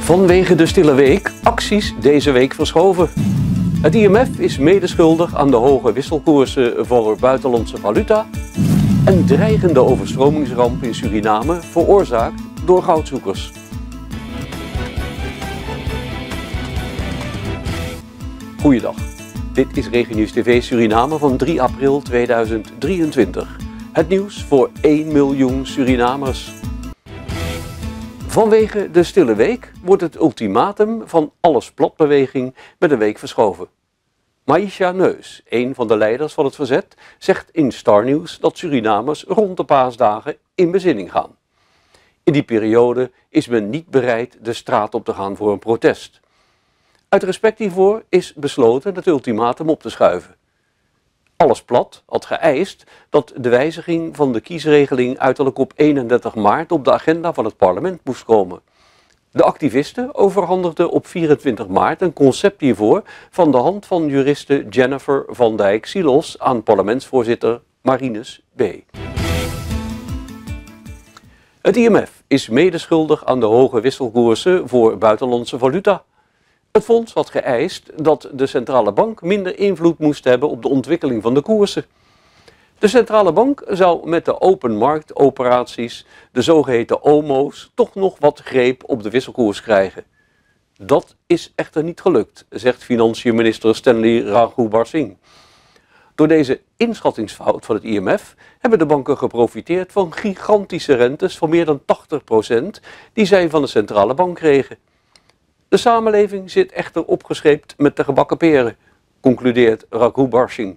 Vanwege de stille week, acties deze week verschoven. Het IMF is medeschuldig aan de hoge wisselkoersen voor buitenlandse valuta en dreigende overstromingsramp in Suriname veroorzaakt door goudzoekers. Goeiedag, dit is RegioNews TV Suriname van 3 april 2023. Het nieuws voor 1 miljoen Surinamers. Vanwege de stille week wordt het ultimatum van Alles Plat-beweging met een week verschoven. Maïsha Neus, een van de leiders van het verzet, zegt in Star News dat Surinamers rond de paasdagen in bezinning gaan. In die periode is men niet bereid de straat op te gaan voor een protest. Uit respect hiervoor is besloten het ultimatum op te schuiven. Alles Plat had geëist dat de wijziging van de kiesregeling uiterlijk op 31 maart op de agenda van het parlement moest komen. De activisten overhandigden op 24 maart een concept hiervoor van de hand van juriste Jennifer van Dijk-Silos aan parlementsvoorzitter Marinus B. Het IMF is medeschuldig aan de hoge wisselkoersen voor buitenlandse valuta. Het fonds had geëist dat de centrale bank minder invloed moest hebben op de ontwikkeling van de koersen. De centrale bank zou met de open marktoperaties, de zogeheten OMO's, toch nog wat greep op de wisselkoers krijgen. Dat is echter niet gelukt, zegt financiën-minister Stanley Raghubar-Singh. Door deze inschattingsfout van het IMF hebben de banken geprofiteerd van gigantische rentes van meer dan 80% die zij van de centrale bank kregen. De samenleving zit echter opgescheept met de gebakken peren, concludeert Raghubar-Singh.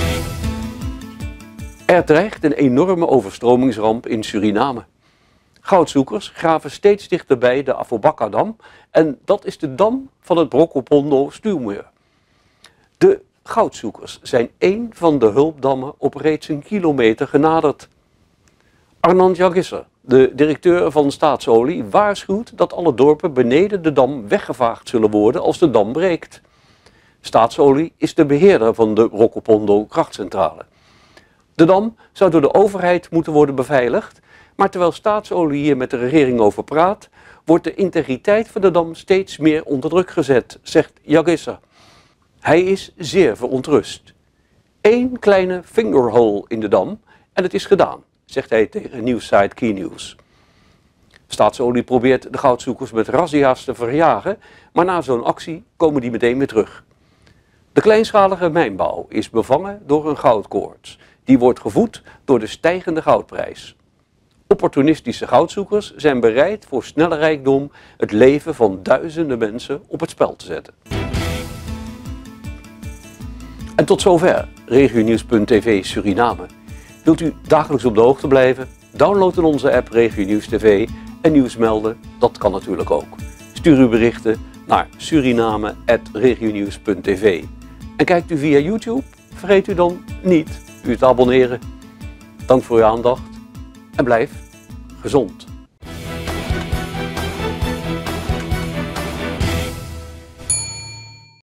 Er dreigt een enorme overstromingsramp in Suriname. Goudzoekers graven steeds dichterbij de Afobakadam en dat is de dam van het Brokopondo-stuwmeer. De goudzoekers zijn één van de hulpdammen op reeds een kilometer genaderd. Arnand Jagissa, de directeur van Staatsolie, waarschuwt dat alle dorpen beneden de dam weggevaagd zullen worden als de dam breekt. Staatsolie is de beheerder van de Brokopondo krachtcentrale. De dam zou door de overheid moeten worden beveiligd, maar terwijl Staatsolie hier met de regering over praat, wordt de integriteit van de dam steeds meer onder druk gezet, zegt Jagissa. Hij is zeer verontrust. Eén kleine fingerhole in de dam en het is gedaan, zegt hij tegen nieuwssite Keynews. Staatsolie probeert de goudzoekers met razzia's te verjagen, maar na zo'n actie komen die meteen weer terug. De kleinschalige mijnbouw is bevangen door een goudkoorts. Die wordt gevoed door de stijgende goudprijs. Opportunistische goudzoekers zijn bereid voor snelle rijkdom het leven van duizenden mensen op het spel te zetten. En tot zover RegioNews.tv Suriname. Wilt u dagelijks op de hoogte blijven? Download dan onze app RegioNews TV en nieuws melden, dat kan natuurlijk ook. Stuur uw berichten naar suriname@regionews.tv. En kijkt u via YouTube? Vergeet u dan niet u te abonneren. Dank voor uw aandacht en blijf gezond.